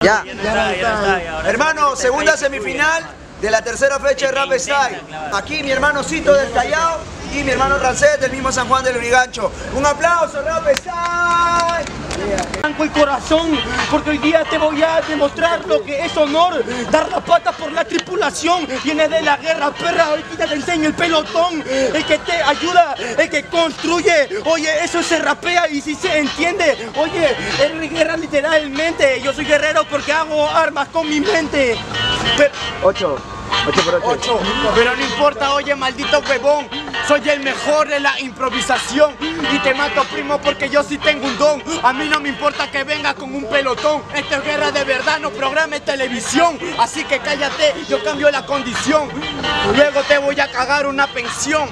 Ya. Hermano, segunda semifinal de la tercera fecha de Rap Style. Aquí mi hermano Cito del Callao y mi hermano Rancet del mismo San Juan del Urigancho. Un aplauso, Rap Style. Blanco el corazón, porque hoy día te voy a demostrar lo que es honor. Dar la pata por la tripulación. Viene de la guerra, perra. Hoy te enseño el pelotón. El que te ayuda, el que construye. Oye, eso se rapea y si se entiende. Oye, es guerra literalmente. Yo soy guerrero porque hago armas con mi mente. 8 por 8. Pero no importa, oye, maldito huevón. Soy el mejor de la improvisación. Y te mato, primo, porque yo sí tengo un don. A mí no me importa que venga con un pelotón. Esto es guerra de verdad, no programa de televisión. Así que cállate, yo cambio la condición. Luego te voy a cagar una pensión.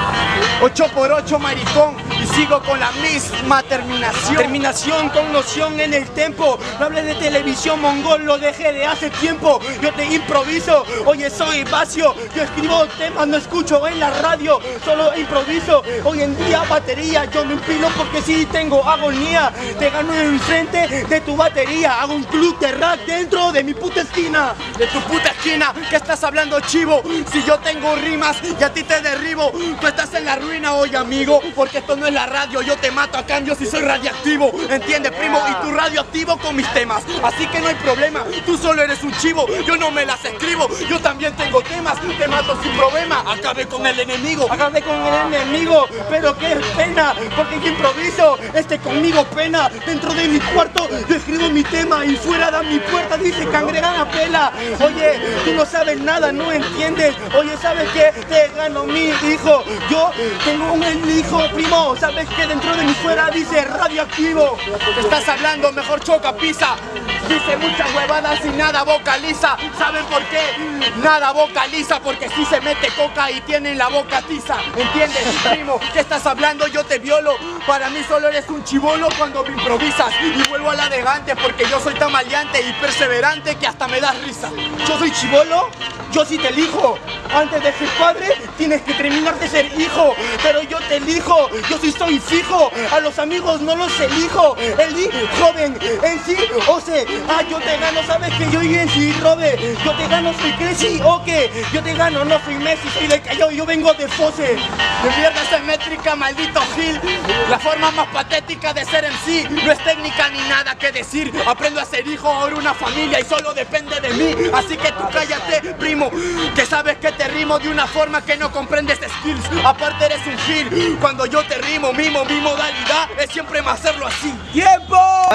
8 por 8, maricón. Y sigo con la misma terminación. Terminación con noción en el tempo. No hables de televisión, mongol, lo dejé de hace tiempo. Yo te improviso, oye, soy vacío. Yo escribo temas, no escucho en la radio, solo improviso. Hoy en día batería, yo me empilo porque sí tengo agonía. Te gano enfrente de tu batería. Hago un club de rap dentro de mi puta esquina. De tu puta esquina, ¿qué estás hablando, chivo? Si yo tengo rimas y a ti te derribo. Tú estás en la ruina hoy, amigo, porque esto no es la radio. Yo te mato a cambio si soy radioactivo. ¿Entiendes, primo? Y tú radioactivo con mis temas. Así que no hay problema, tú solo eres un chivo. Yo no me las escribo, yo también tengo temas. Te mato sin problema, acabé con el enemigo. Acabé con el enemigo, pero qué pena, porque yo improviso, conmigo pena. Dentro de mi cuarto yo escribo mi tema y fuera de mi puerta dice cangrena pela. Oye, tú no sabes nada, no entiendes. Oye, ¿sabes qué? Te gano mi hijo. Yo tengo un hijo, primo. ¿Sabes qué? Dentro de mi fuera dice radioactivo. Estás hablando, mejor choca, pisa. Dice muchas huevadas y nada vocaliza. ¿Saben por qué? Nada vocaliza, porque si se mete coca y tiene la boca tiza. ¿Entiendes, primo? ¿Qué estás hablando? Yo te violo. Para mí solo eres un chibolo cuando me improvisas. Y vuelvo al adelante porque yo soy tan maleante y perseverante que hasta me das risa. ¿Yo soy chibolo? Yo sí te elijo. Antes de ser padre tienes que terminar de ser hijo. Pero yo te elijo, yo sí soy fijo. A los amigos no los elijo. El joven en sí o se. Ah, yo te gano, sabes que yo en sí robe. Yo te gano, soy Crazy o que. Yo te gano, no soy Messi, soy de Callao, yo vengo de Fose. De mierda esa métrica, maldito Gil. La forma más patética de ser en sí. No es técnica ni nada que decir. Aprendo a ser hijo, ahora una familia y solo depende de mí. Así que tú cállate, primo, que sabes que te rimo de una forma que no comprendes skills. Aparte eres un gil. Cuando yo te rimo, mi modalidad es siempre más hacerlo así. ¡Tiempo!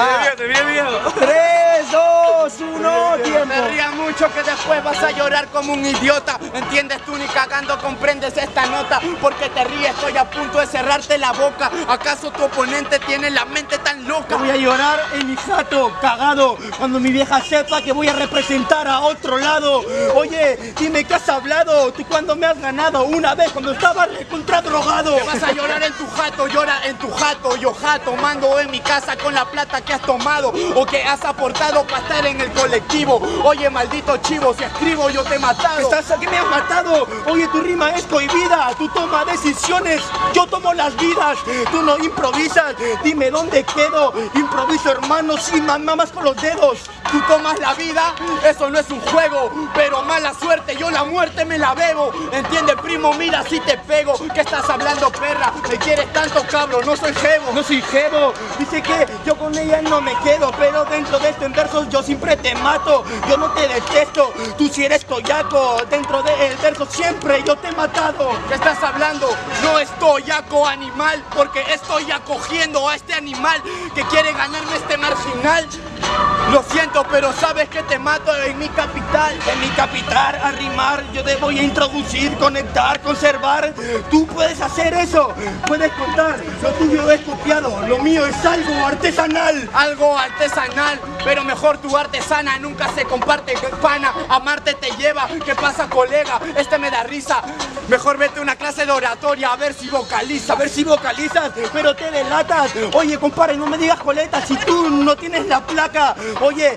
Bien. 3, 2, 1, tiempo. Me rías mucho que después vas a llorar como un idiota. ¿Entiendes? Tú ni cagando comprendes esta nota. Porque te ríes, estoy a punto de cerrarte la boca. ¿Acaso tu oponente tiene la mente tan loca? Voy a llorar en mi jato, cagado, cuando mi vieja sepa que voy a representar a otro lado. Oye, dime qué has hablado. ¿Tú cuándo me has ganado? Una vez cuando estaba recontra drogado. Te vas a llorar en tu jato, llora en tu jato. Yo jato, mando en mi casa con la plata que has tomado o que has aportado para estar en el colectivo. Oye, maldito chivo, si escribo yo te he matado. ¿Estás aquí? ¿Me has matado? Oye, tu rima es cohibida. Tú tomas decisiones, yo tomo las vidas. Tú no improvisas, dime dónde quedo. Improviso, hermano, sin mamas con los dedos. Tú tomas la vida, eso no es un juego. Pero mala suerte, yo la muerte me la bebo. ¿Entiendes, primo? Mira si te pego. ¿Qué estás hablando, perra? Me quieres tanto, cabrón, no soy jevo. No soy jevo. Dice que yo con ella no me quedo, pero dentro de esto en versos yo siempre te mato. Yo no te detesto, tú si eres coyaco. Dentro del verso siempre yo te he matado. ¿Qué estás hablando? No estoy yaco, animal, porque estoy acogiendo a este animal que quiere ganarme este marginal. Lo siento, pero sabes que te mato en mi capital. En mi capital, a rimar, yo te voy a introducir, conectar, conservar. Tú puedes hacer eso, puedes contar. Lo tuyo es copiado, lo mío es algo artesanal. Algo artesanal, pero mejor tu artesana nunca se comparte, pana. Amarte te lleva, ¿qué pasa, colega? Me da risa. Mejor vete a una clase de oratoria a ver si vocaliza. A ver si vocalizas, pero te delatas. Oye, compadre, no me digas coletas si tú no tienes la placa. Oye,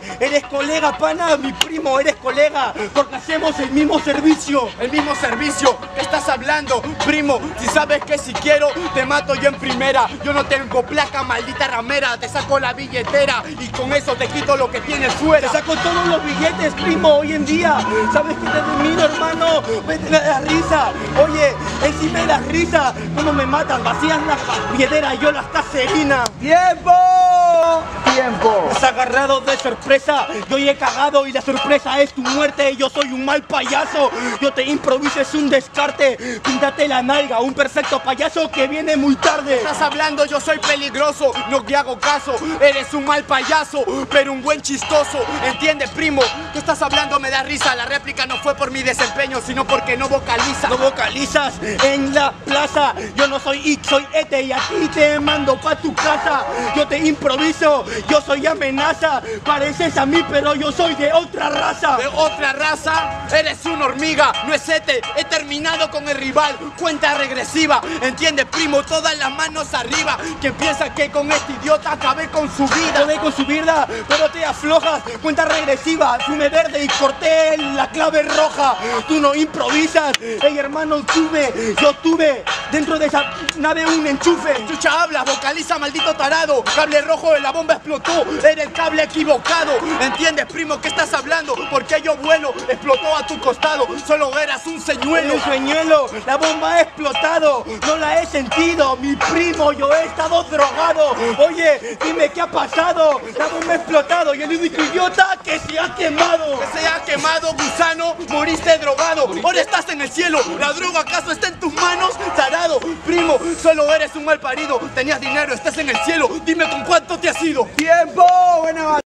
eres colega, pana, mi primo, eres colega, porque hacemos el mismo servicio. ¿El mismo servicio? ¿Qué estás hablando, primo? Si sabes que si quiero, te mato yo en primera. Yo no tengo placa, maldita ramera. Te saco la billetera y con eso te quito lo que tienes fuera. Te saco todos los billetes, primo, hoy en día. ¿Sabes qué te termino, hermano? Vete a la risa. Oye, encima de la risa, ¿cómo me matan? Vacías la billetera y yo las caserinas. ¡Tiempo! ¡Tiempo! Has agarrado de sorpresa, yo he cagado y la sorpresa es tu muerte. Yo soy un mal payaso, yo te improviso, es un descarte. Píntate la nalga, un perfecto payaso que viene muy tarde. Estás hablando, yo soy peligroso, no te hago caso. Eres un mal payaso, pero un buen chistoso. ¿Entiendes, primo? ¿Qué estás hablando? Me da risa, la réplica no fue por mi desempeño, sino porque no vocaliza. No vocalizas en la plaza. Yo no soy X, soy Ete y a ti te mando pa' tu casa. Yo te improviso, yo soy amenaza. Pareces a mí, pero yo soy de otra raza. ¿De otra raza? Eres una hormiga, no es Ete. He terminado con el rival, cuenta regresiva. ¿Entiendes, primo? Todas las manos arriba. ¿Quién piensa que con este idiota acabé con su vida? Acabé con su vida, pero te aflojas. Cuenta regresiva, fume verde y corté la clave roja. Tú no improvisas. Ey, hermano, yo tuve dentro de esa nave un enchufe. Chucha habla, vocaliza, maldito tarado. Cable rojo de la bomba explotó, era el cable equivocado. ¿Entiendes, primo, qué estás hablando? Porque yo vuelo, explotó a tu costado. Solo eras un señuelo. Un señuelo, la bomba ha explotado. No la he sentido, mi primo, yo he estado drogado. Oye, dime qué ha pasado. La bomba ha explotado y el único idiota que se ha quemado. Que se ha quemado, gusano, moriste drogado. Ahora estás en el cielo, ¿la droga acaso está en tus manos? Tarado, primo, solo eres un mal parido. Tenías dinero, estás en el cielo, dime con cuánto te has ido. ¡Tiempo! Buena